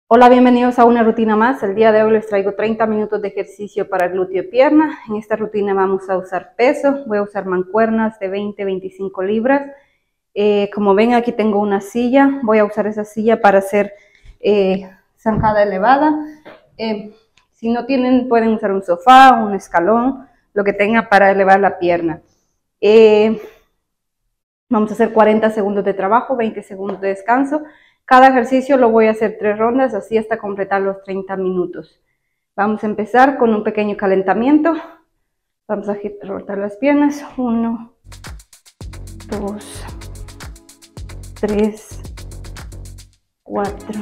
Hola, bienvenidos a una rutina más. El día de hoy les traigo 30 minutos de ejercicio para glúteo y pierna. En esta rutina vamos a usar peso. Voy a usar mancuernas de 20-25 libras. Como ven, aquí tengo una silla. Voy a usar esa silla para hacer zancada elevada. Si no tienen, pueden usar un sofá, un escalón, lo que tenga para elevar la pierna. Vamos a hacer 40 segundos de trabajo, 20 segundos de descanso. Cada ejercicio lo voy a hacer 3 rondas, así hasta completar los 30 minutos. Vamos a empezar con un pequeño calentamiento. Vamos a rotar las piernas. 1, 2, 3, 4,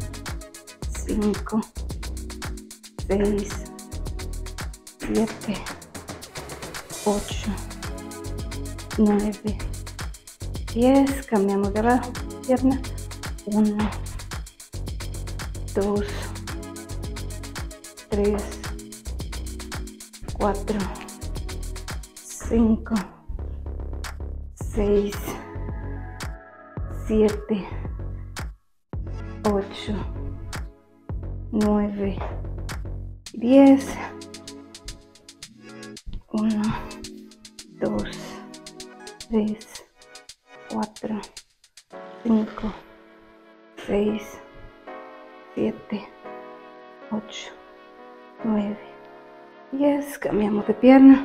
5, 6, 7, 8, 9, 10. Cambiamos de lado, pierna. 1, 2, 3, 4, 5, 6, 7, 8, 9, 10. 1, 2, 3, 4, 5, 6, 7, 8, 9, 10. Cambiamos de pierna.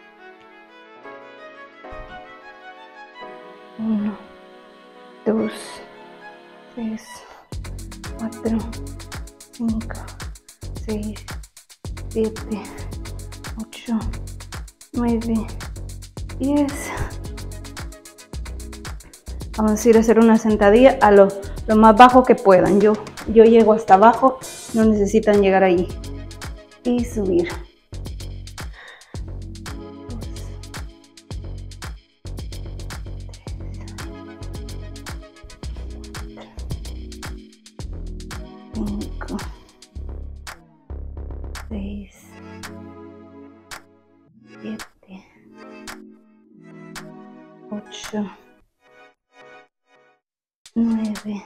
1, 2, 3, 4, 5, 6, 7, 8, 9, 10. Vamos a ir a hacer una sentadilla a lo más bajo que puedan. Yo llego hasta abajo, no necesitan llegar ahí. Y subir. 5, 6, 7, 8, 9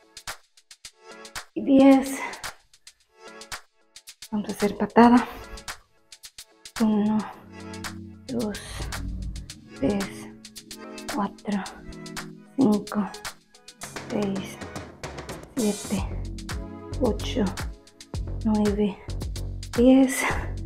y 10. Vamos a hacer patada. 1, 2, 3, 4, 5, 6, 7, 8, 9, 10.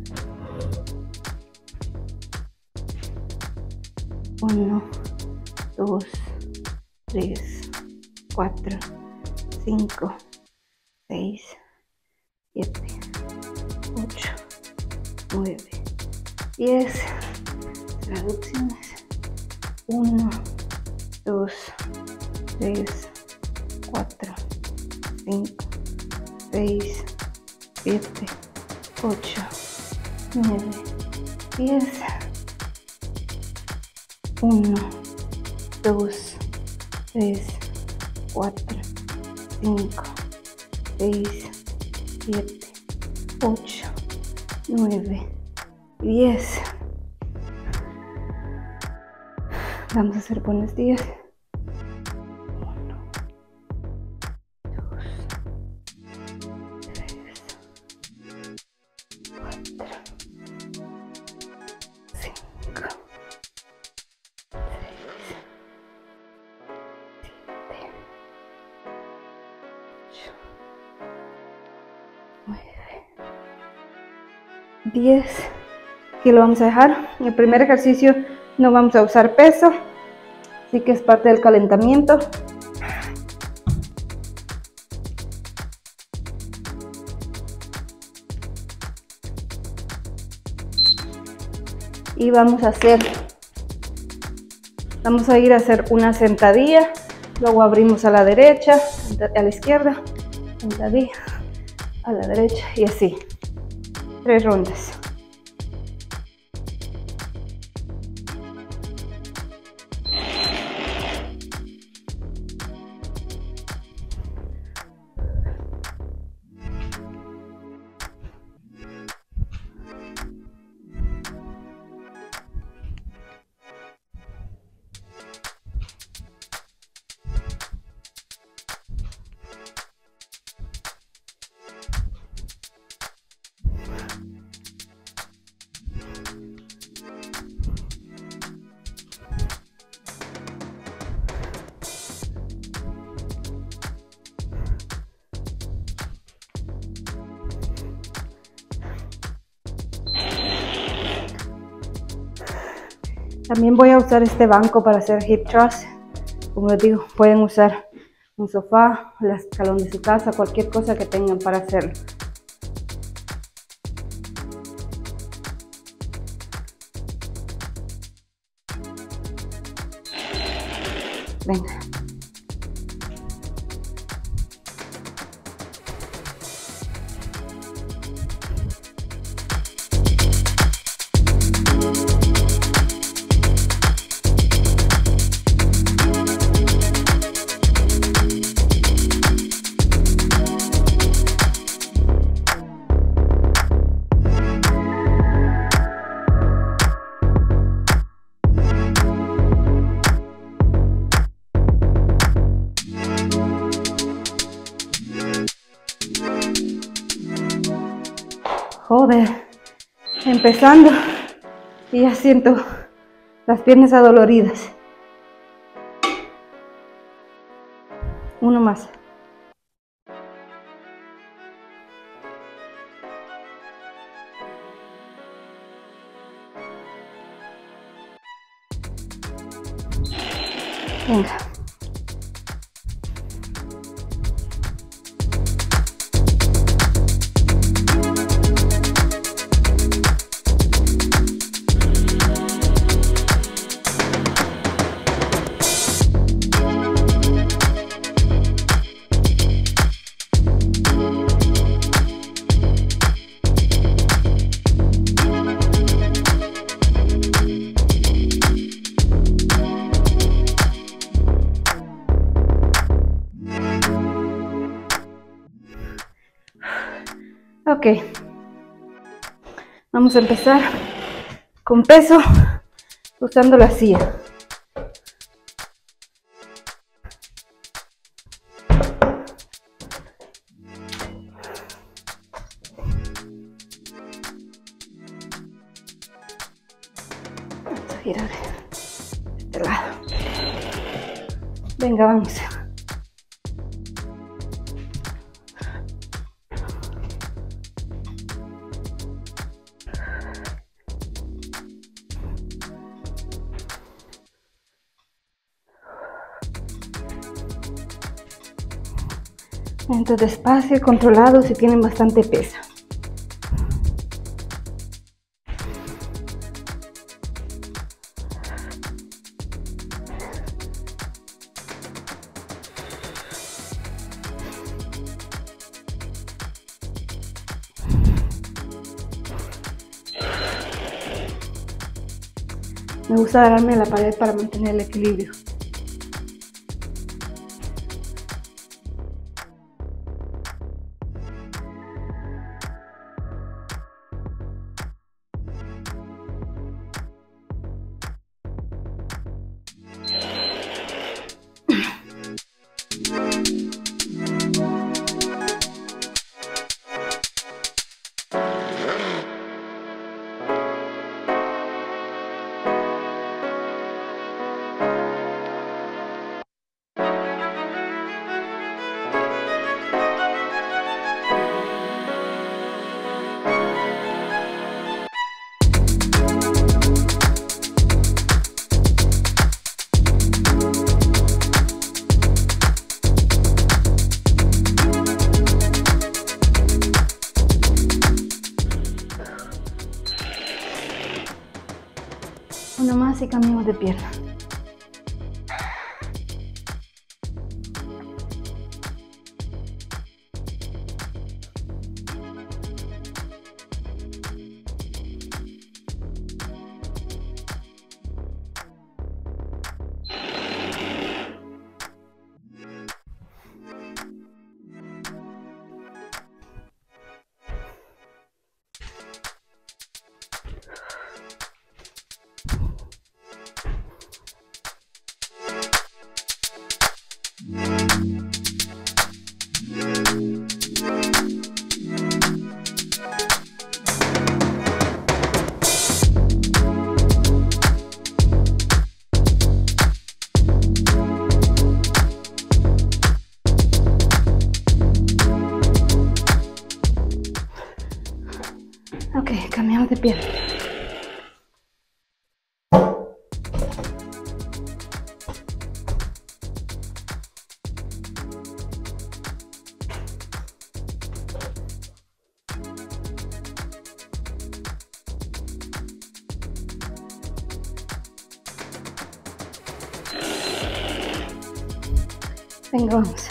1, 2, 3, 4, 5, 6, 7, 8, 9, 10. Reducciones. 1, 2, 3, 4, 5, 6, 7, 8, 9, 10. 1, 2, 3, 4, 5, 6, 7, 8, 9, 10. Vamos a hacer buenos días. 1, 2, 3, 4, 5, 6, 7, 8, 9, 10. Aquí lo vamos a dejar. En el primer ejercicio no vamos a usar peso, así que es parte del calentamiento. Y vamos a ir a hacer una sentadilla, luego abrimos a la derecha, a la izquierda, sentadilla, a la derecha y así, 3 rondas. También voy a usar este banco para hacer hip thrust. Como les digo, pueden usar un sofá, el escalón de su casa, cualquier cosa que tengan para hacerlo. Venga. Joder, empezando y ya siento las piernas adoloridas. Uno más. Venga. Ok, vamos a empezar con peso usando la silla. Vamos a girar este lado. Venga, vamos. Entonces despacio y controlado si tienen bastante peso. Me gusta agarrarme a la pared para mantener el equilibrio. Uno más y cambiamos de pierna. Ok, cambiamos de pierna. Venga, vamos.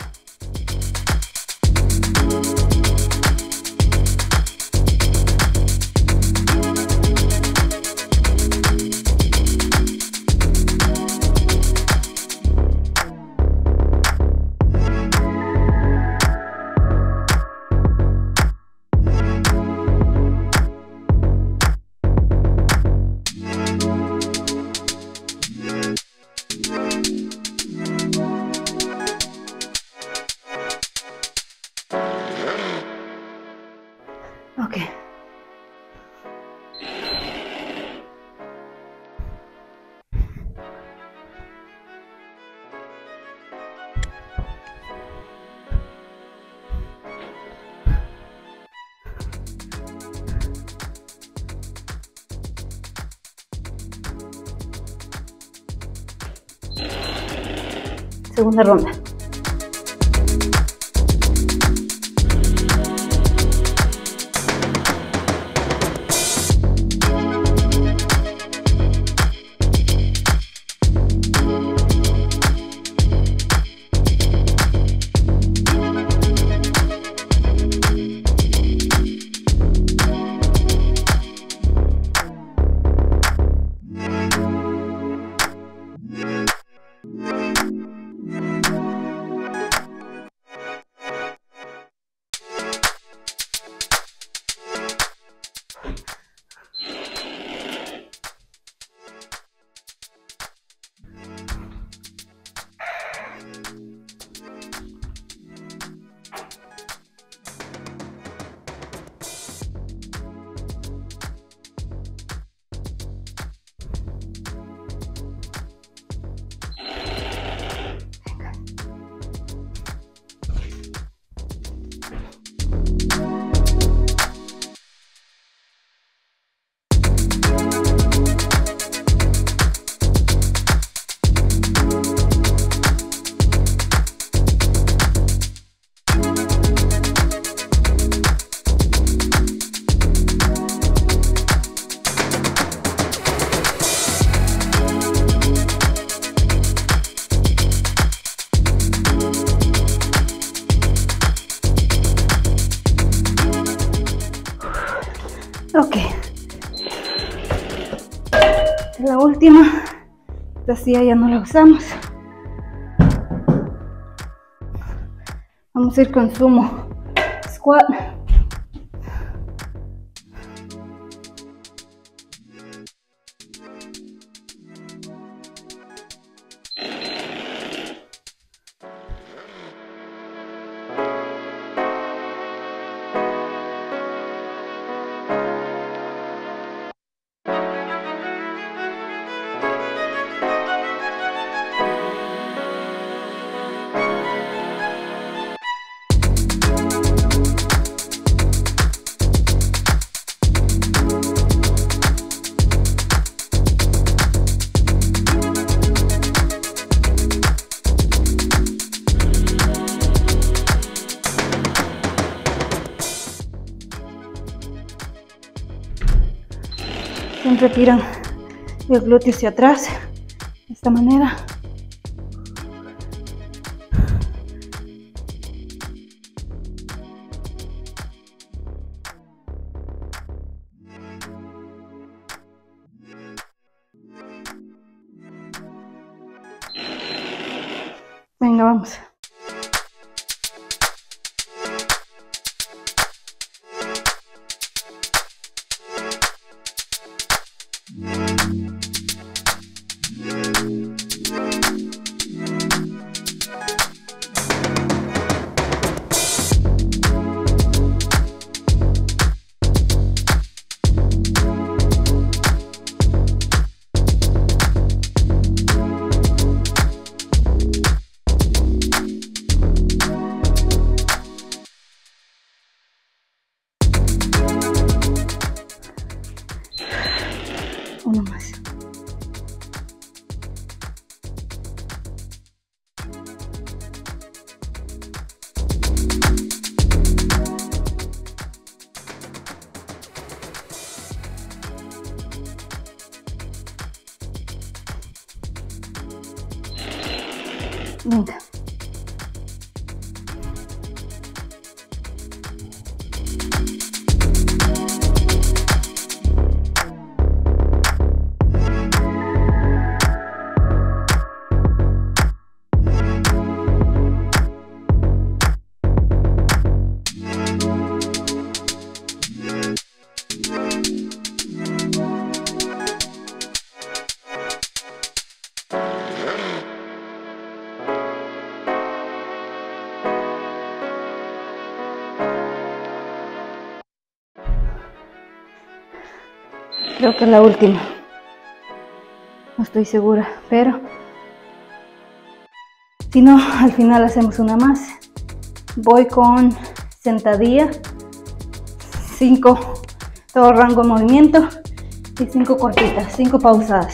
Ok. Segunda ronda. Ok. La última. Esta silla ya no la usamos. Vamos a ir con sumo squat. Siempre tiran el glúteo hacia atrás, de esta manera. Venga, vamos. Uno más. Venga. Creo que es la última. No estoy segura, pero si no, al final hacemos una más. Voy con sentadilla, 5, todo rango de movimiento y 5 cortitas, 5 pausadas.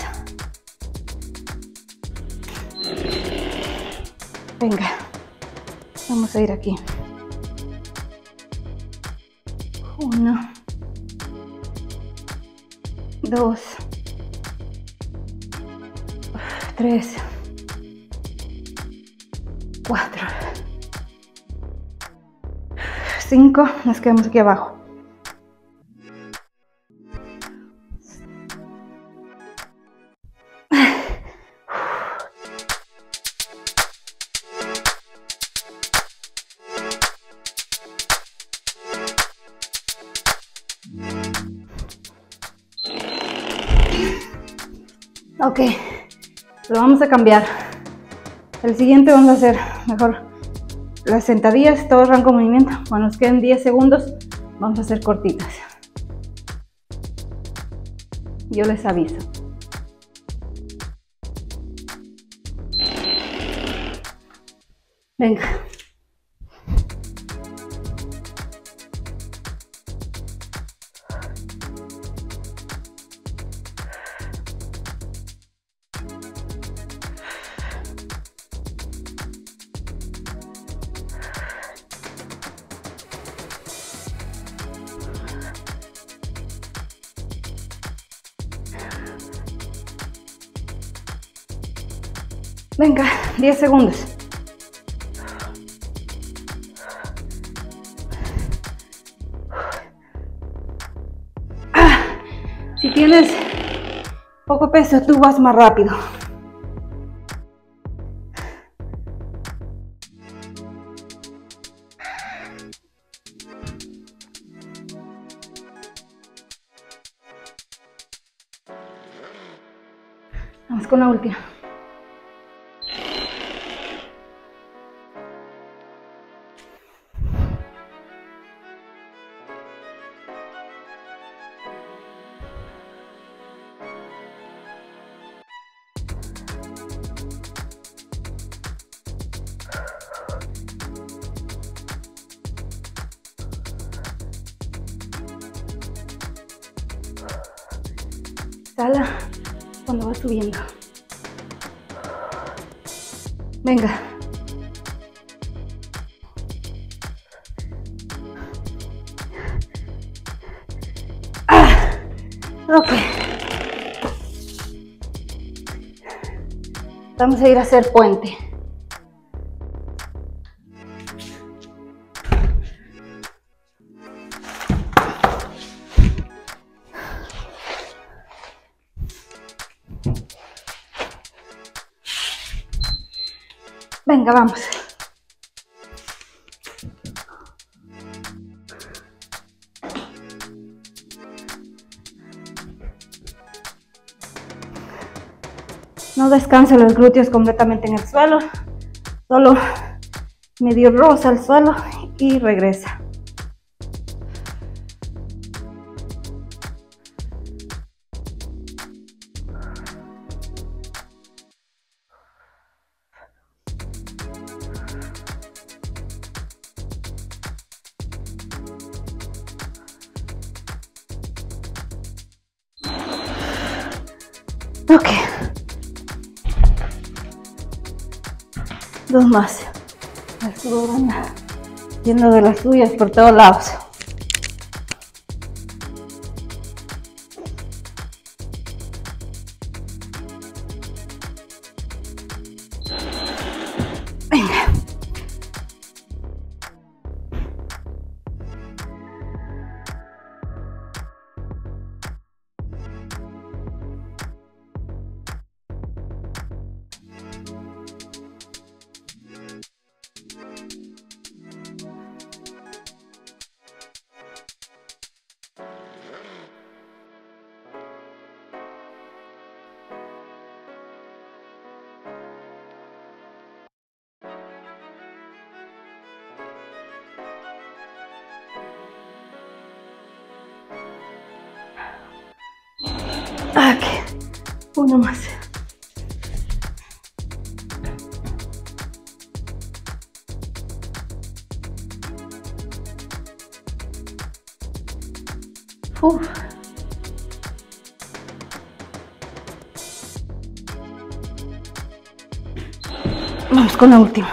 Venga, vamos a ir aquí. 1, 2, 3, 4, 5, nos quedamos aquí abajo. Ok, lo vamos a cambiar. El siguiente vamos a hacer mejor las sentadillas, todo rango de movimiento. Cuando nos queden 10 segundos, vamos a hacer cortitas. Yo les aviso. Venga. Venga, 10 segundos. Si tienes poco peso, tú vas más rápido. Vamos con la última. Exhala cuando vas subiendo. Venga. Ok. Vamos a ir a hacer puente. Venga, vamos. No descansa los glúteos completamente en el suelo, solo medio roza el suelo y regresa. Ok. 2 más. El sudor anda yendo de las suyas por todos lados. Venga. Uno más. Uf. Vamos con la última.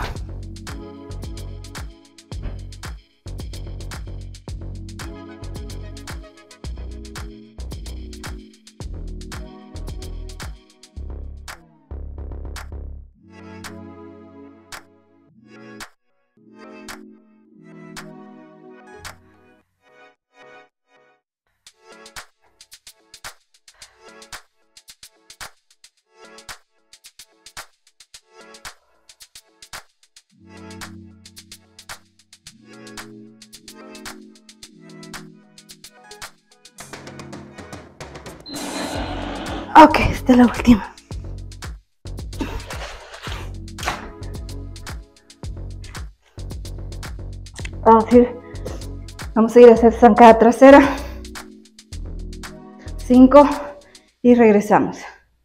Ok, esta es la última. Vamos a ir a hacer zancada trasera. 5 y regresamos.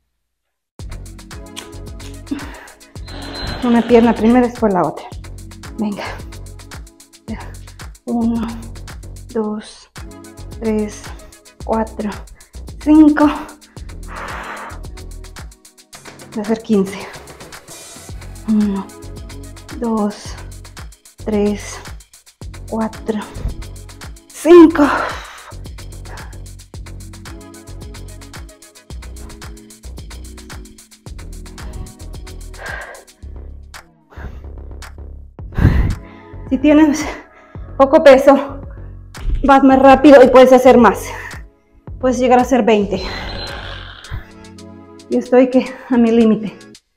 Una pierna primero, después la otra. Venga. 1, 2, 3, 4, 5. Voy a hacer 15. 1, 2, 3, 4, 5. Si tienes poco peso, vas más rápido y puedes hacer más. Puedes llegar a hacer 20. Yo estoy a mi límite.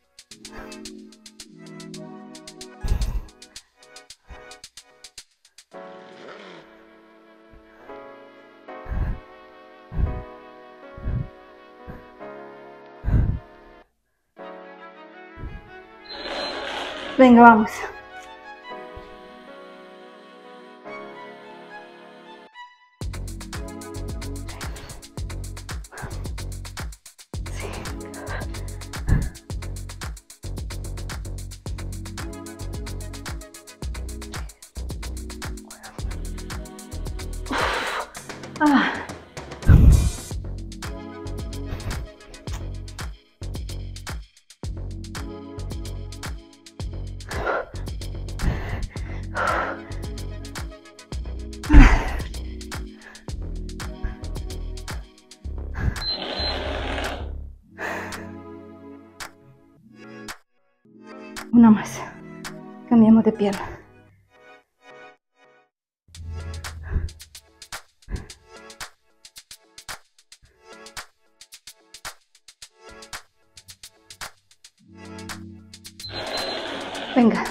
Venga, vamos. Ah. Una más. Cambiamos de pierna. Venga.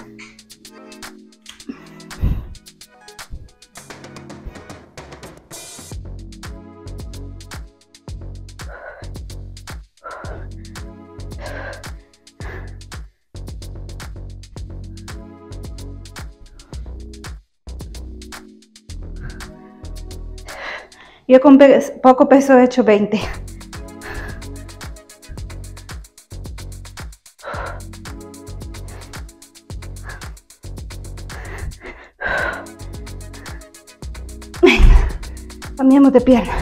Yo con poco peso he hecho 20. Cambiamos de pierna.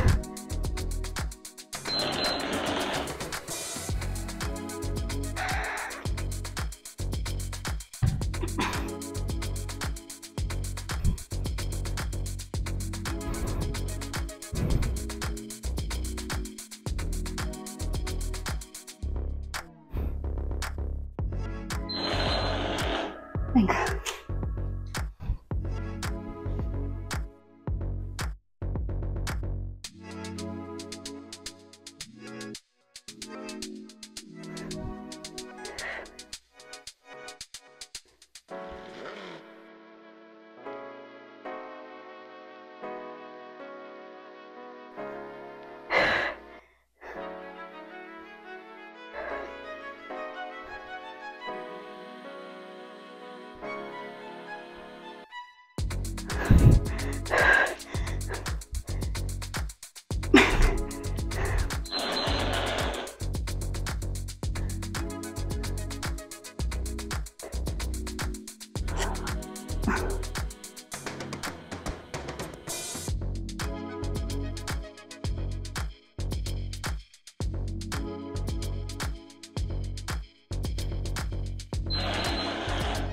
Venga.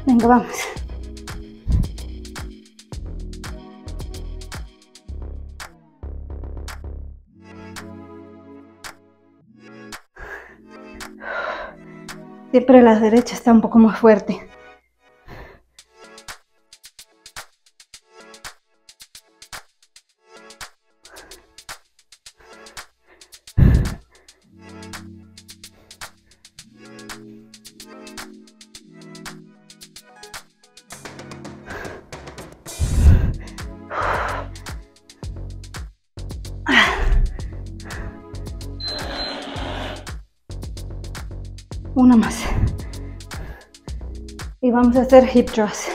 Venga, vamos. Siempre la derecha está un poco más fuerte. Una más. Y vamos a hacer hip thrust.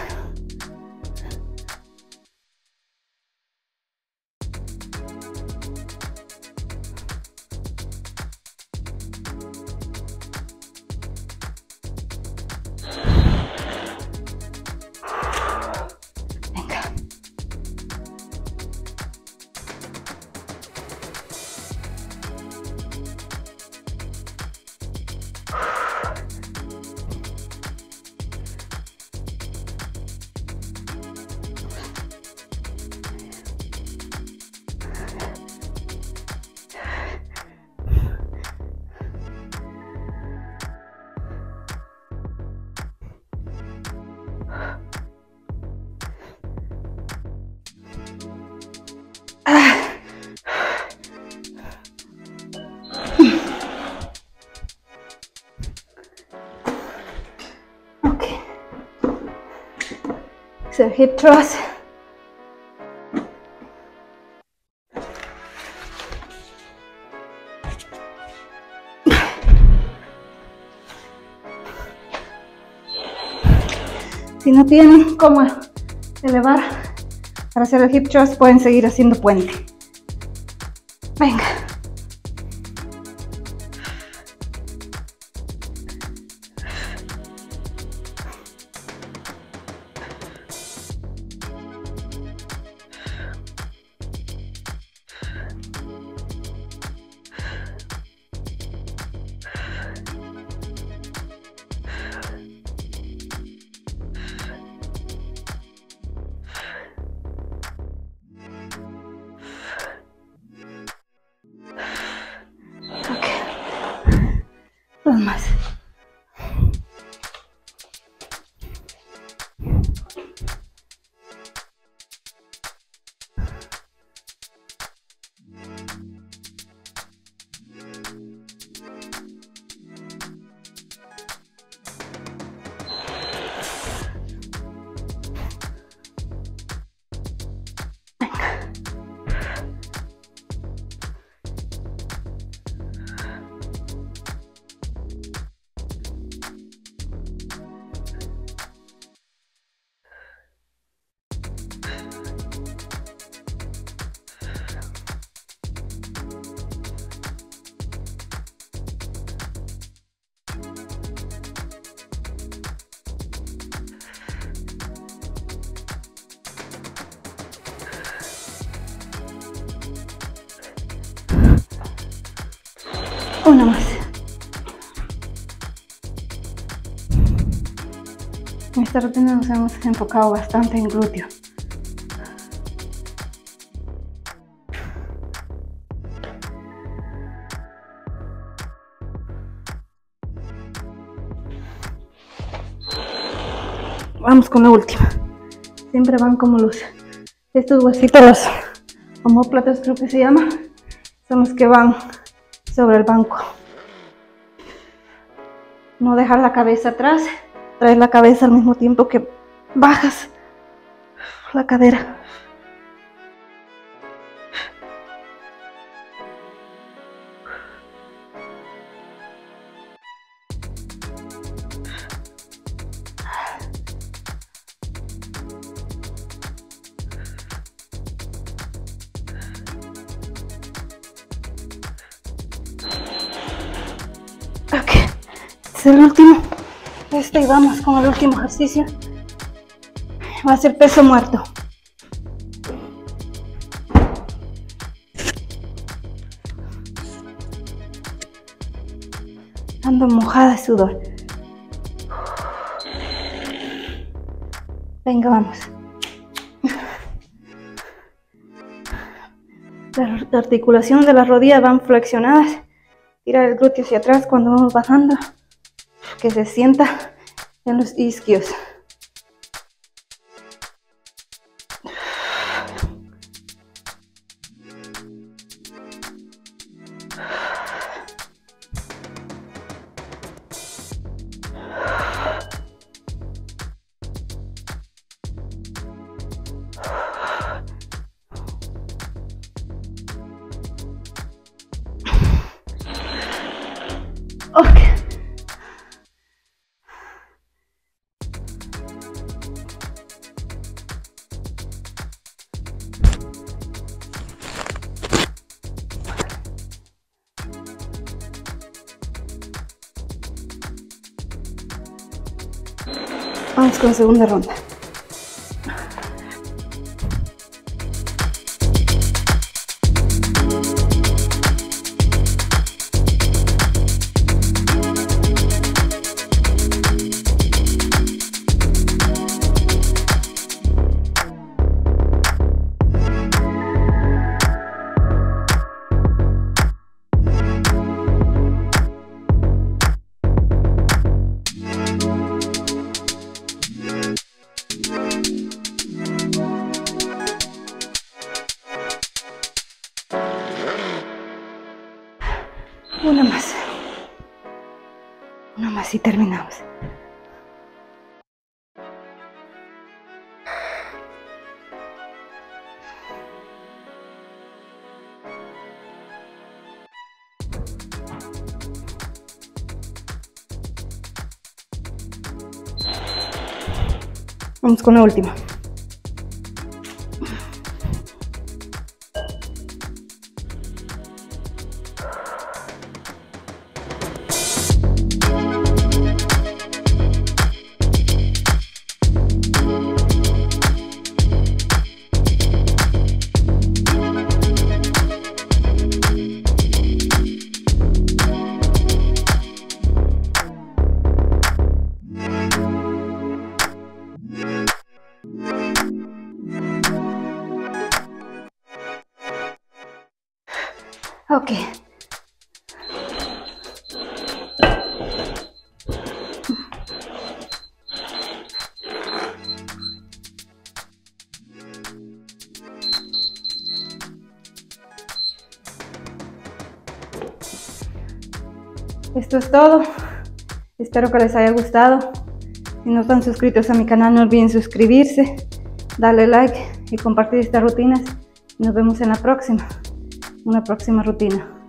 Venga. Hacer hip thrust. Si no tienen cómo elevar para hacer el hip thrust, pueden seguir haciendo puente. Venga. Dos más. Una más. En esta rutina nos hemos enfocado bastante en glúteo. Vamos con la última. Siempre van como estos huesitos, los omóplatos creo que se llama, son los que van sobre el banco. No dejar la cabeza atrás, traer la cabeza al mismo tiempo que bajas la cadera. Ok, este es el último. Y vamos con el último ejercicio. Va a ser peso muerto. Ando mojada de sudor. Venga, vamos. Las articulaciones de las rodillas van flexionadas. Tira el glúteo hacia atrás cuando vamos bajando. Que se sienta en los isquios. Okay. Vamos con segunda ronda. Una más. Una más y terminamos. Vamos con la última. Ok. Esto es todo. Espero que les haya gustado. Si no están suscritos a mi canal, no olviden suscribirse, darle like y compartir estas rutinas. Nos vemos en una próxima rutina.